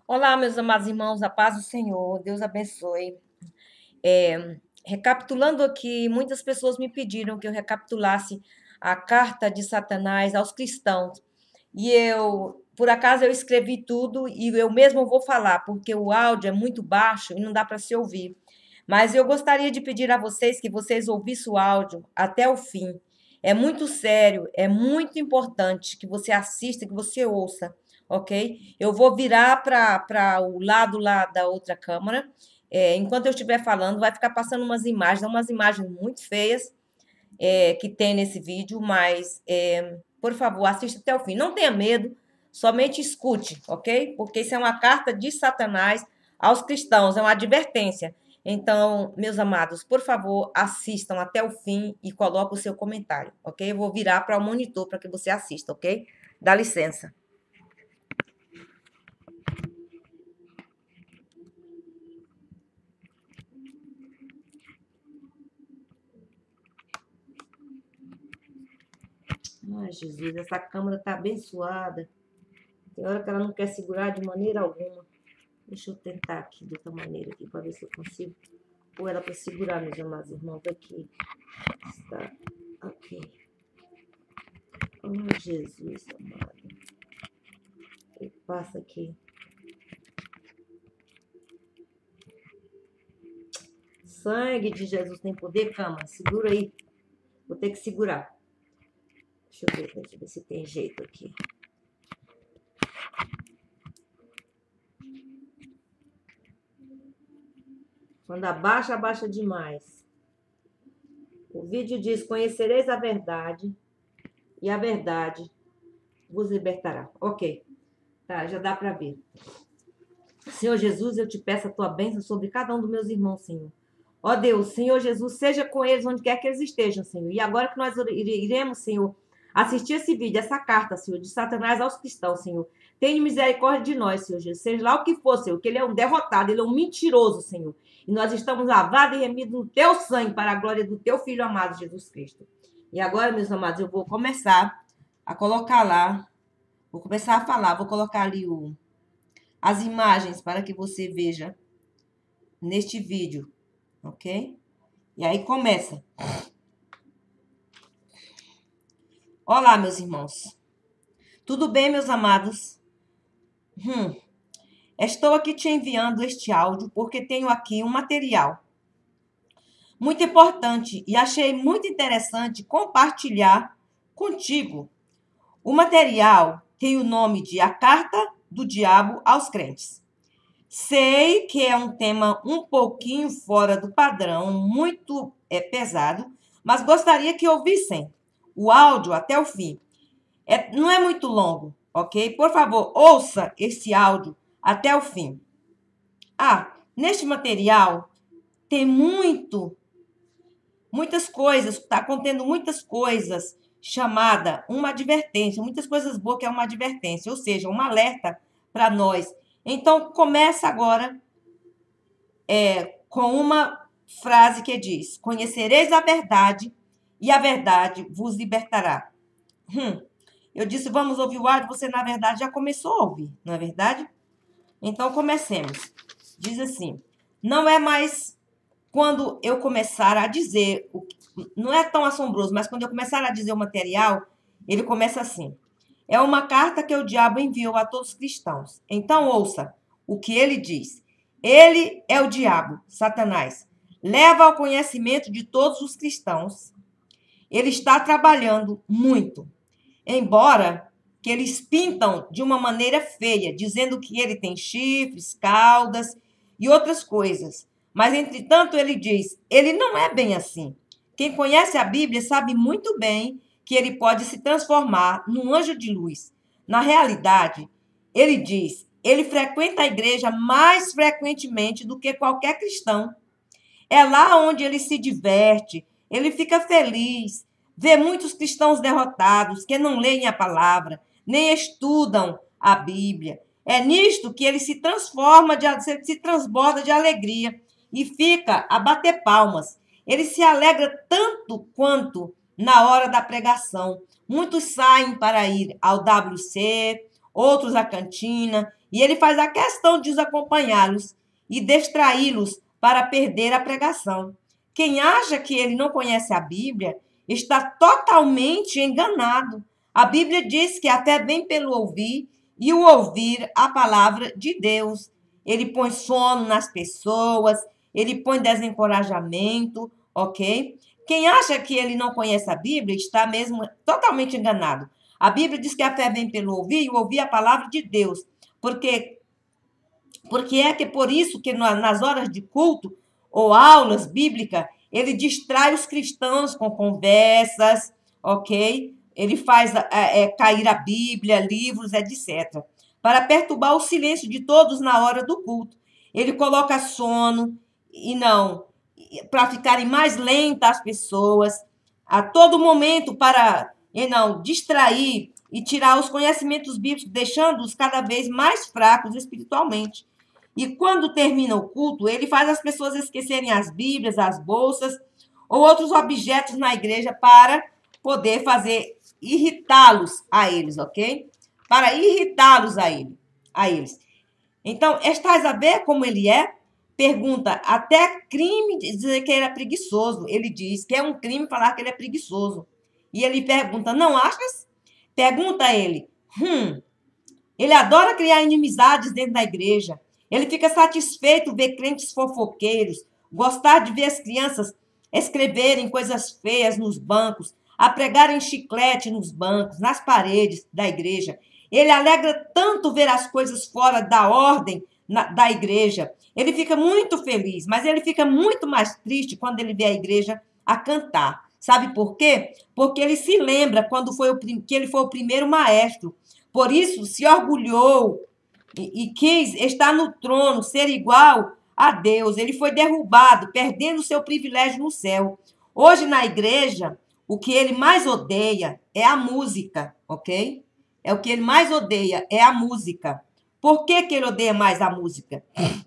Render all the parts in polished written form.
Olá, meus amados irmãos, a paz do Senhor, Deus abençoe. Recapitulando aqui, muitas pessoas me pediram que eu recapitulasse a carta de Satanás aos cristãos. E por acaso, eu escrevi tudo e eu mesmo vou falar, porque o áudio é muito baixo e não dá para se ouvir. Mas eu gostaria de pedir a vocês que vocês ouvissem o áudio até o fim. É muito sério, é muito importante que você assista, que você ouça, ok? Eu vou virar para o lado lá da outra câmera. Enquanto eu estiver falando, vai ficar passando umas imagens muito feias que tem nesse vídeo, mas por favor, assista até o fim. Não tenha medo, somente escute, ok? Porque isso é uma carta de Satanás aos cristãos, é uma advertência. Então, meus amados, por favor, assistam até o fim e coloquem o seu comentário, ok? Eu vou virar para o monitor para que você assista, ok? Dá licença. Ai, Jesus, essa câmera tá abençoada. Tem hora que ela não quer segurar de maneira alguma. Deixa eu tentar aqui de outra maneira aqui para ver se eu consigo pôr ela para segurar, meus amados irmãos. Aqui está. Ok. Oh, Jesus amado. E passa aqui. Sangue de Jesus tem poder, cama. Segura aí. Vou ter que segurar. Deixa eu ver se tem jeito aqui. Quando abaixa, abaixa demais. O vídeo diz: conhecereis a verdade e a verdade vos libertará. Ok. Tá, já dá para ver. Senhor Jesus, eu te peço a tua bênção sobre cada um dos meus irmãos, Senhor. Ó Deus, Senhor Jesus, seja com eles onde quer que eles estejam, Senhor. E agora que nós iremos, Senhor, assistir esse vídeo, essa carta, Senhor, de Satanás aos cristãos, Senhor. Tenha misericórdia de nós, Senhor Jesus. Seja lá o que for, Senhor, que ele é um derrotado, ele é um mentiroso, Senhor. E nós estamos lavados e remidos no teu sangue para a glória do teu Filho amado, Jesus Cristo. E agora, meus amados, eu vou começar a colocar lá, vou começar a falar, vou colocar ali as imagens para que você veja neste vídeo, ok? E aí começa. Olá, meus irmãos. Tudo bem, meus amados? Estou aqui te enviando este áudio porque tenho aqui um material muito importante e achei muito interessante compartilhar contigo. O material tem o nome de A Carta do Diabo aos Crentes. Sei que é um tema um pouquinho fora do padrão, muito pesado, mas gostaria que ouvissem o áudio até o fim. Não é muito longo, ok? Por favor, ouça esse áudio até o fim. Neste material tem muitas coisas, está contendo muitas coisas chamada uma advertência, muitas coisas boas que é uma advertência, ou seja, um alerta para nós. Então, começa agora com uma frase que diz: conhecereis a verdade e a verdade vos libertará. Eu disse, vamos ouvir o áudio, você, na verdade, já começou a ouvir, não é verdade? Então, comecemos. Diz assim, não é mais quando eu começar a dizer, não é tão assombroso, mas quando eu começar a dizer o material, ele começa assim. É uma carta que o diabo enviou a todos os cristãos. Então, ouça o que ele diz. Ele é o diabo, Satanás. Leva ao conhecimento de todos os cristãos. Ele está trabalhando muito. Embora que eles pintam de uma maneira feia, dizendo que ele tem chifres, caudas e outras coisas. Mas, entretanto, ele diz, ele não é bem assim. Quem conhece a Bíblia sabe muito bem que ele pode se transformar num anjo de luz. Na realidade, ele diz, ele frequenta a igreja mais frequentemente do que qualquer cristão. É lá onde ele se diverte, ele fica feliz, vê muitos cristãos derrotados que não leem a palavra, nem estudam a Bíblia. É nisto que ele se transforma, se transborda de alegria e fica a bater palmas. Ele se alegra tanto quanto na hora da pregação. Muitos saem para ir ao WC outros à cantina, e ele faz a questão de os acompanhá-los e distraí-los para perder a pregação. Quem acha que ele não conhece a Bíblia está totalmente enganado. A Bíblia diz que a fé vem pelo ouvir e o ouvir a palavra de Deus. Ele põe sono nas pessoas, ele põe desencorajamento, ok? Quem acha que ele não conhece a Bíblia está mesmo totalmente enganado. A Bíblia diz que a fé vem pelo ouvir e ouvir a palavra de Deus. Porque é que por isso que nas horas de culto ou aulas bíblicas, ele distrai os cristãos com conversas, ok? Ele faz cair a Bíblia, livros, etc. Para perturbar o silêncio de todos na hora do culto. Ele coloca sono e não, para ficarem mais lentas as pessoas, a todo momento para não distrair e tirar os conhecimentos bíblicos, deixando-os cada vez mais fracos espiritualmente. E quando termina o culto, ele faz as pessoas esquecerem as Bíblias, as bolsas ou outros objetos na igreja para poder fazer irritá-los a eles, ok? Para irritá-los a eles. Então, estás a ver como ele é? Pergunta, até crime dizer que ele é preguiçoso. Ele diz que é um crime falar que ele é preguiçoso. E ele pergunta, não achas? Pergunta a ele, ele adora criar inimizades dentro da igreja. Ele fica satisfeito ver crentes fofoqueiros, gostar de ver as crianças escreverem coisas feias nos bancos, a pregarem chiclete nos bancos, nas paredes da igreja. Ele alegra tanto ver as coisas fora da ordem da igreja. Ele fica muito feliz, mas ele fica muito mais triste quando ele vê a igreja a cantar. Sabe por quê? Porque ele se lembra que ele foi o primeiro maestro. Por isso, se orgulhou e quis estar no trono, ser igual a Deus. Ele foi derrubado, perdendo seu privilégio no céu. Hoje, na igreja, o que ele mais odeia é a música, ok? O que ele mais odeia é a música. Por que ele odeia mais a música?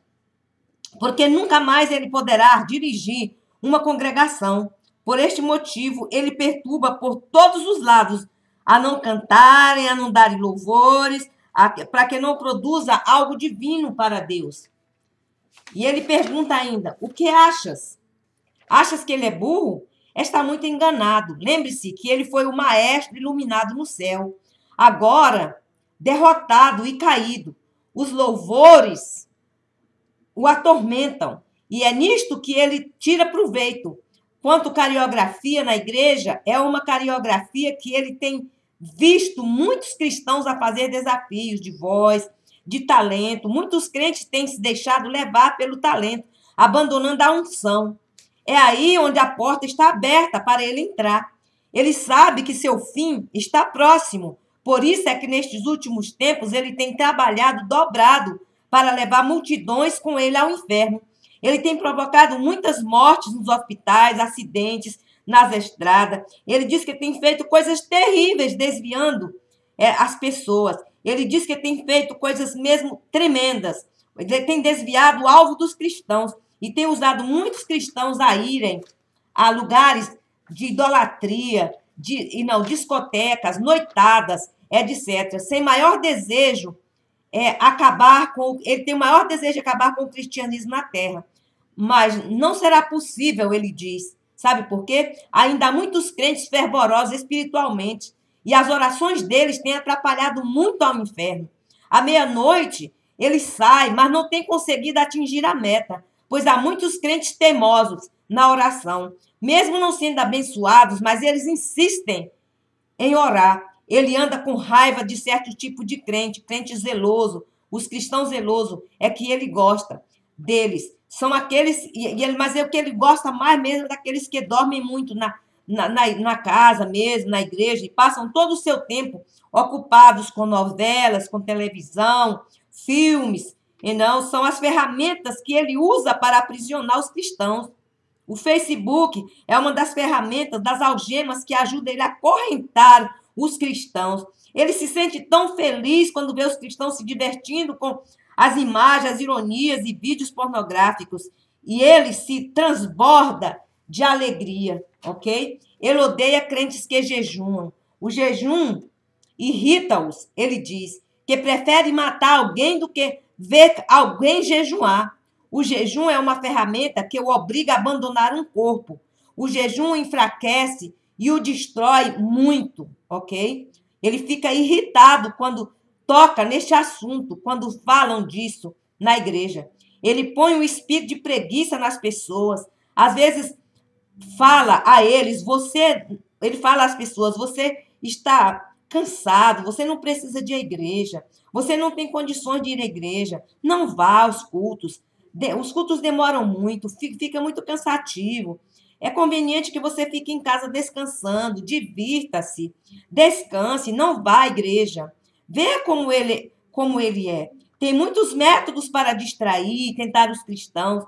Porque nunca mais ele poderá dirigir uma congregação. Por este motivo, ele perturba por todos os lados a não cantarem, a não darem louvores, para que não produza algo divino para Deus. E ele pergunta ainda, o que achas? Achas que ele é burro? Está muito enganado. Lembre-se que ele foi o maestro iluminado no céu. Agora, derrotado e caído, os louvores o atormentam. E é nisto que ele tira proveito. Quanto coreografia na igreja, é uma coreografia que ele tem visto muitos cristãos a fazer desafios de voz, de talento. Muitos crentes têm se deixado levar pelo talento, abandonando a unção. É aí onde a porta está aberta para ele entrar. Ele sabe que seu fim está próximo. Por isso é que nestes últimos tempos ele tem trabalhado dobrado para levar multidões com ele ao inferno. Ele tem provocado muitas mortes nos hospitais, acidentes, nas estradas. Ele diz que tem feito coisas terríveis, desviando as pessoas. Ele diz que tem feito coisas mesmo tremendas. Ele tem desviado o alvo dos cristãos e tem usado muitos cristãos a irem a lugares de idolatria, discotecas, noitadas, etc. Sem maior desejo ele tem o maior desejo de acabar com o cristianismo na terra. Mas não será possível, ele diz. Sabe por quê? Ainda há muitos crentes fervorosos espiritualmente. E as orações deles têm atrapalhado muito ao inferno. À meia-noite, ele sai, mas não tem conseguido atingir a meta. Pois há muitos crentes teimosos na oração. Mesmo não sendo abençoados, mas eles insistem em orar. Ele anda com raiva de certo tipo de crente zeloso. Os cristãos zelosos é que ele gosta deles. São aqueles, mas é o que ele gosta mais mesmo é daqueles que dormem muito na casa mesmo, na igreja, e passam todo o seu tempo ocupados com novelas, com televisão, filmes. E não, são as ferramentas que ele usa para aprisionar os cristãos. O Facebook é uma das ferramentas, das algemas que ajuda ele a acorrentar os cristãos. Ele se sente tão feliz quando vê os cristãos se divertindo com as imagens, as ironias e vídeos pornográficos. E ele se transborda de alegria, ok? Ele odeia crentes que jejuam. O jejum irrita-os, ele diz. que prefere matar alguém do que ver alguém jejuar. O jejum é uma ferramenta que o obriga a abandonar um corpo. O jejum enfraquece e o destrói muito, ok? Ele fica irritado quando toca neste assunto, quando falam disso na igreja. Ele põe um espírito de preguiça nas pessoas. Às vezes fala a eles, ele fala às pessoas, você está cansado, você não precisa de ir à igreja, você não tem condições de ir à igreja, não vá aos cultos. Os cultos demoram muito, fica muito cansativo. É conveniente que você fique em casa descansando, divirta-se, descanse, não vá à igreja. Vê como ele é. Tem muitos métodos para distrair, tentar os cristãos.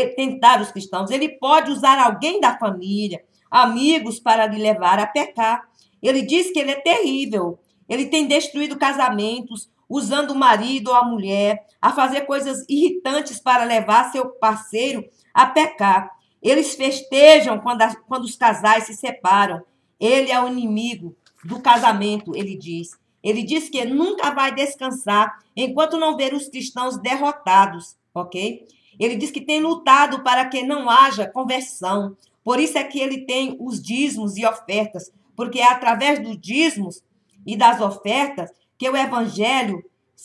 Ele pode usar alguém da família, amigos para lhe levar a pecar. Ele diz que ele é terrível. Ele tem destruído casamentos, usando o marido ou a mulher a fazer coisas irritantes para levar seu parceiro a pecar. Eles festejam quando os casais se separam. Ele é o inimigo do casamento, ele diz. Ele diz que nunca vai descansar enquanto não ver os cristãos derrotados, ok? Ele diz que tem lutado para que não haja conversão. Por isso é que ele tem os dízimos e ofertas, porque é através dos dízimos e das ofertas que o evangelho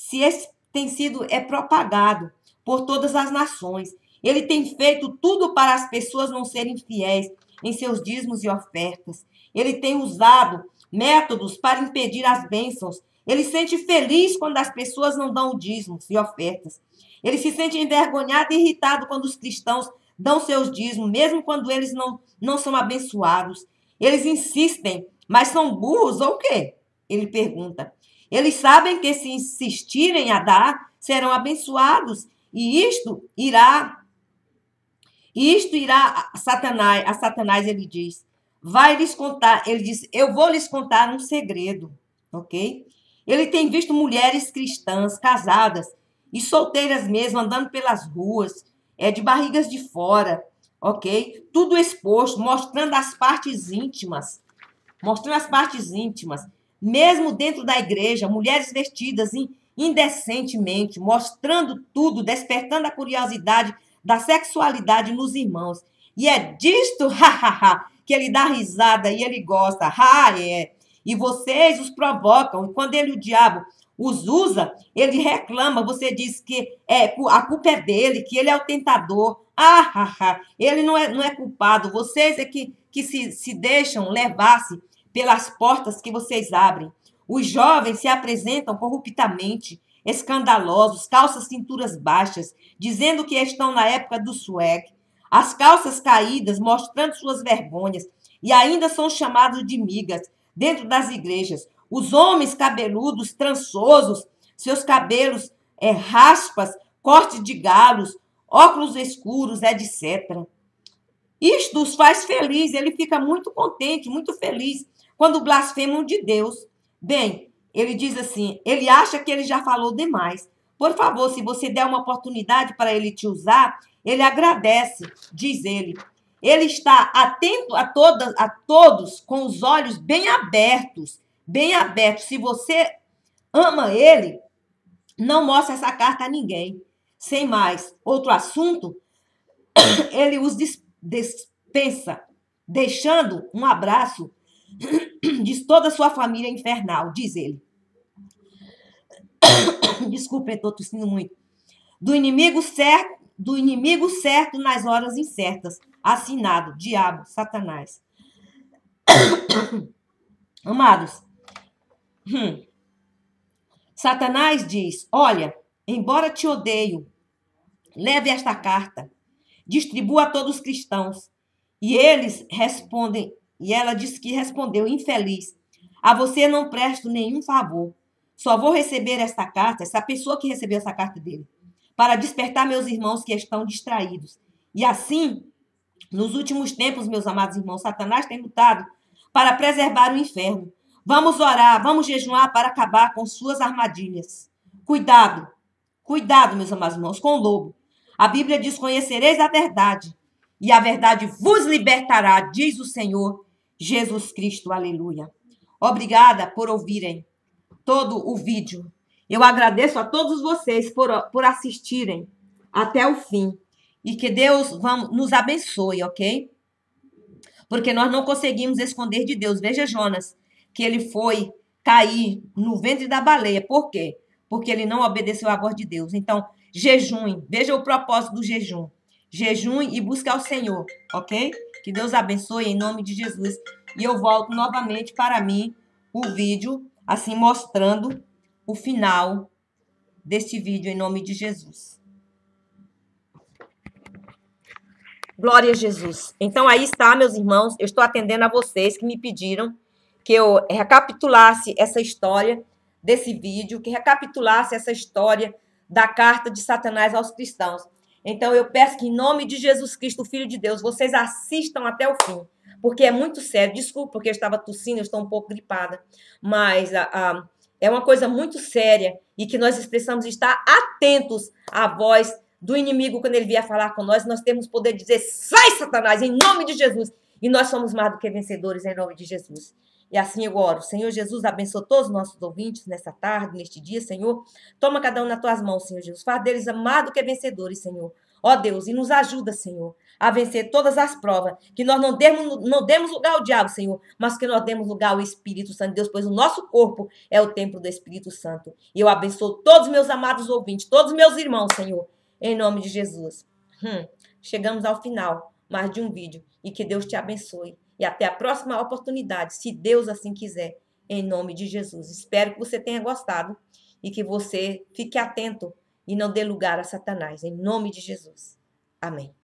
é propagado por todas as nações. Ele tem feito tudo para as pessoas não serem fiéis em seus dízimos e ofertas. Ele tem usado métodos para impedir as bênçãos. Ele se sente feliz quando as pessoas não dão dízimos e ofertas. Ele se sente envergonhado e irritado quando os cristãos dão seus dízimos, mesmo quando eles não são abençoados. Eles insistem, mas são burros ou o quê? Ele pergunta. Eles sabem que se insistirem a dar, serão abençoados. E isto irá a Satanás, ele diz. Vai lhes contar, ele diz, eu vou lhes contar um segredo, ok? Ele tem visto mulheres cristãs, casadas e solteiras mesmo, andando pelas ruas, de barrigas de fora, ok? Tudo exposto, mostrando as partes íntimas, mesmo dentro da igreja, mulheres vestidas indecentemente, mostrando tudo, despertando a curiosidade da sexualidade nos irmãos. E é disto, que ele dá risada e ele gosta. E vocês os provocam. E quando o diabo os usa, ele reclama. Você diz que a culpa é dele, que ele é o tentador. Ele não é culpado. Vocês é que se deixam levar-se pelas portas que vocês abrem. Os jovens se apresentam corruptamente, escandalosos, calças cinturas baixas, dizendo que estão na época do swag. As calças caídas, mostrando suas vergonhas, e ainda são chamados de migas dentro das igrejas. Os homens cabeludos, trançosos, seus cabelos raspas, cortes de galos, óculos escuros, etc. Isto os faz feliz, ele fica muito contente, muito feliz, quando blasfemam de Deus. Bem, ele diz assim, ele acha que ele já falou demais. Por favor, se você der uma oportunidade para ele te usar, ele agradece, diz ele. Ele está atento a todos com os olhos bem abertos, bem abertos. Se você ama ele, não mostre essa carta a ninguém. Sem mais, outro assunto, ele os dispensa, deixando um abraço de toda a sua família infernal, diz ele. Desculpe, eu estou tossindo muito. Do inimigo certo nas horas incertas. Assinado, diabo, Satanás. Amados, Satanás diz, olha, embora te odeio, leve esta carta, distribua a todos os cristãos. E eles respondem, e ela diz que respondeu, infeliz, a você não presto nenhum favor. Só vou receber esta carta, essa pessoa que recebeu essa carta dele, para despertar meus irmãos que estão distraídos. E assim, nos últimos tempos, meus amados irmãos, Satanás tem lutado para preservar o inferno. Vamos orar, vamos jejuar para acabar com suas armadilhas. Cuidado, meus amados irmãos, com o lobo. A Bíblia diz, conhecereis a verdade, e a verdade vos libertará, diz o Senhor Jesus Cristo. Aleluia. Obrigada por ouvirem todo o vídeo. Eu agradeço a todos vocês por assistirem até o fim. E que Deus nos abençoe, ok? Porque nós não conseguimos esconder de Deus. Veja Jonas, que ele foi cair no ventre da baleia. Por quê? Porque ele não obedeceu à voz de Deus. Então, jejum. Veja o propósito do jejum. Jejum e busque ao Senhor, ok? Que Deus abençoe em nome de Jesus. E eu volto novamente para mim o vídeo, assim mostrando o final deste vídeo em nome de Jesus. Glória a Jesus. Então, aí está, meus irmãos. Eu estou atendendo a vocês que me pediram que eu recapitulasse essa história desse vídeo, que recapitulasse essa história da carta de Satanás aos cristãos. Então, eu peço que, em nome de Jesus Cristo, Filho de Deus, vocês assistam até o fim, porque é muito sério. Desculpa, porque eu estava tossindo, eu estou um pouco gripada, mas é uma coisa muito séria e que nós precisamos estar atentos à voz do inimigo quando ele vier falar com nós. Nós temos poder de dizer: sai, Satanás, em nome de Jesus. E nós somos mais do que vencedores em nome de Jesus. E assim eu oro. Senhor Jesus, abençoa todos os nossos ouvintes nessa tarde, neste dia, Senhor. Toma cada um nas tuas mãos, Senhor Jesus. Faz deles mais do que vencedores, Senhor. Ó Deus, e nos ajuda, Senhor, a vencer todas as provas. Que nós não demos lugar ao diabo, Senhor, mas que nós demos lugar ao Espírito Santo de Deus, pois o nosso corpo é o templo do Espírito Santo. E eu abençoo todos os meus amados ouvintes, todos os meus irmãos, Senhor, em nome de Jesus. Chegamos ao final mais de um vídeo. E que Deus te abençoe. E até a próxima oportunidade, se Deus assim quiser, em nome de Jesus. Espero que você tenha gostado e que você fique atento e não dê lugar a Satanás, em nome de Jesus. Amém.